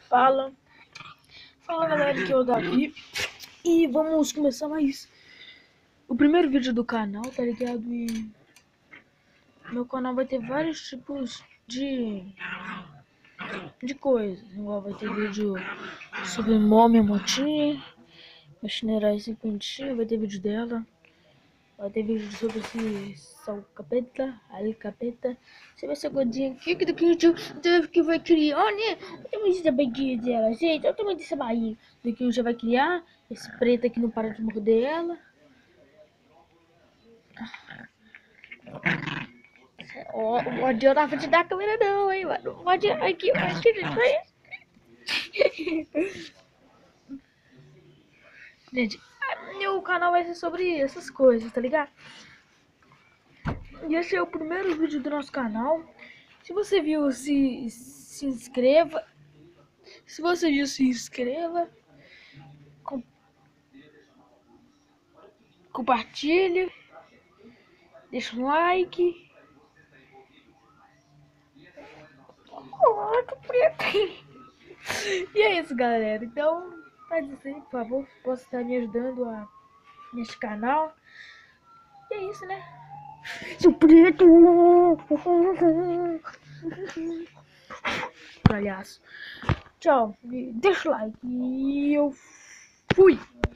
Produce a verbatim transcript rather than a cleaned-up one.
Fala, fala galera, aqui é o Davi e vamos começar mais o primeiro vídeo do canal, tá ligado? E meu canal vai ter vários tipos de de coisas, igual vai ter vídeo sobre Momia Motinha, Machineira cinquentinha, vai ter vídeo dela, vai ter vídeo sobre esse Sal Capeta, Ali Capeta. Você vai ser gordinha aqui que do que que vai criar, né? O tamanho da barriguinha dela, gente, olha o tamanho dessa barriga. Do que já vai criar, esse preto aqui não para de morder ela. Ó, oh, não pode ir na frente da câmera não, hein, mano. Não pode ir aqui, aqui, gente. Gente, meu canal vai ser sobre essas coisas, tá ligado? E esse é o primeiro vídeo do nosso canal. Se você viu, se, se inscreva. Se você viu, se inscreva. Com, compartilhe. Deixa um like. Oh, que preto. E é isso, galera. Então, faz isso aí, por favor. Posso estar me ajudando a, neste canal. E é isso, né? Seu preto. Palhaço. Tchau. Deixa o like. E eu fui.